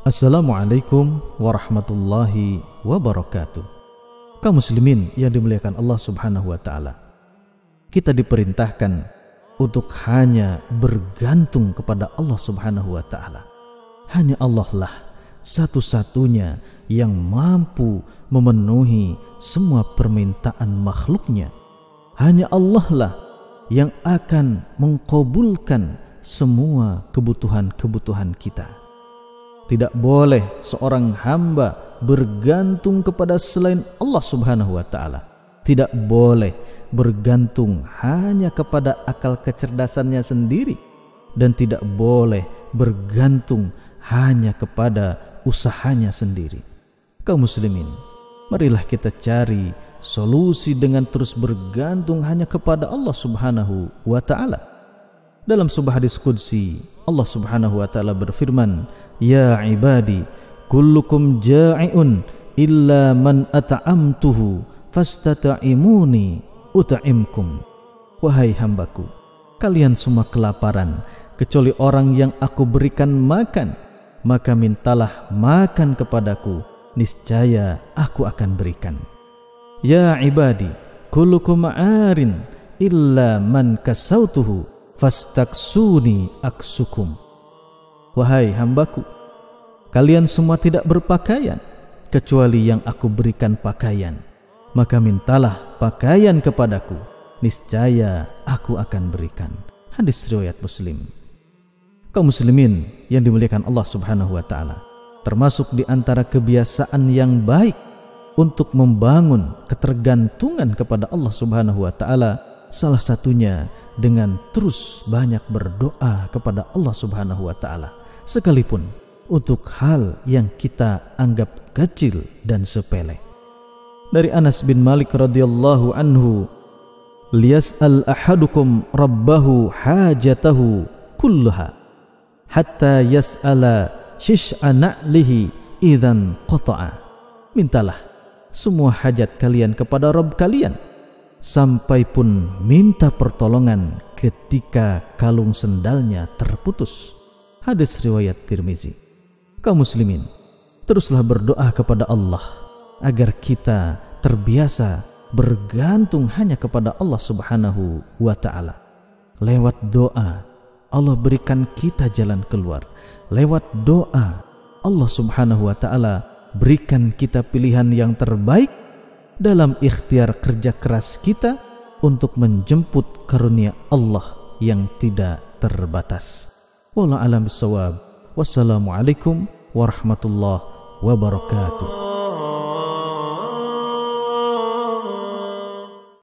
Assalamualaikum warahmatullahi wabarakatuh. Kaum muslimin yang dimuliakan Allah Subhanahu wa taala. Kita diperintahkan untuk hanya bergantung kepada Allah Subhanahu wa taala. Hanya Allah lah satu-satunya yang mampu memenuhi semua permintaan makhluknya. Hanya Allah lah yang akan mengkabulkan semua kebutuhan-kebutuhan kita. Tidak boleh seorang hamba bergantung kepada selain Allah Subhanahu wa taala. Tidak boleh bergantung hanya kepada akal kecerdasannya sendiri, dan tidak boleh bergantung hanya kepada usahanya sendiri. Kaum muslimin, marilah kita cari solusi dengan terus bergantung hanya kepada Allah Subhanahu wa taala. Dalam sebuah hadis qudsi, Allah Subhanahu wa taala berfirman, "Ya ibadi, kullukum ja'iun illa man at'amtuhu fastata'imuni ut'imkum." Wahai hambaku, kalian semua kelaparan kecuali orang yang aku berikan makan, maka mintalah makan kepadaku, niscaya aku akan berikan. Ya ibadi, kullukum 'arin illa man kasautuhu fastaksuni aksukum. Wahai hambaku, kalian semua tidak berpakaian kecuali yang aku berikan pakaian, maka mintalah pakaian kepadaku, niscaya aku akan berikan. Hadis riwayat Muslim. Kaum muslimin yang dimuliakan Allah Subhanahu wa taala, termasuk di antara kebiasaan yang baik untuk membangun ketergantungan kepada Allah Subhanahu wa taala, salah satunya dengan terus banyak berdoa kepada Allah Subhanahu wa taala, sekalipun untuk hal yang kita anggap kecil dan sepele. Dari Anas bin Malik radhiyallahu anhu, "Liyas'al ahadukum rabbahu hajatahu kullaha hatta yas'ala shish'a na'lihi idzan qata'a." Mintalah semua hajat kalian kepada Rabb kalian, sampai pun minta pertolongan ketika kalung sendalnya terputus. Hadis riwayat Tirmizi. Kaum muslimin, teruslah berdoa kepada Allah agar kita terbiasa bergantung hanya kepada Allah Subhanahu wa taala. Lewat doa Allah berikan kita jalan keluar. Lewat doa Allah Subhanahu wa taala berikan kita pilihan yang terbaik dalam ikhtiar kerja keras kita untuk menjemput karunia Allah yang tidak terbatas. Wallahu a'lam bishawab. Wassalamualaikum warahmatullahi wabarakatuh.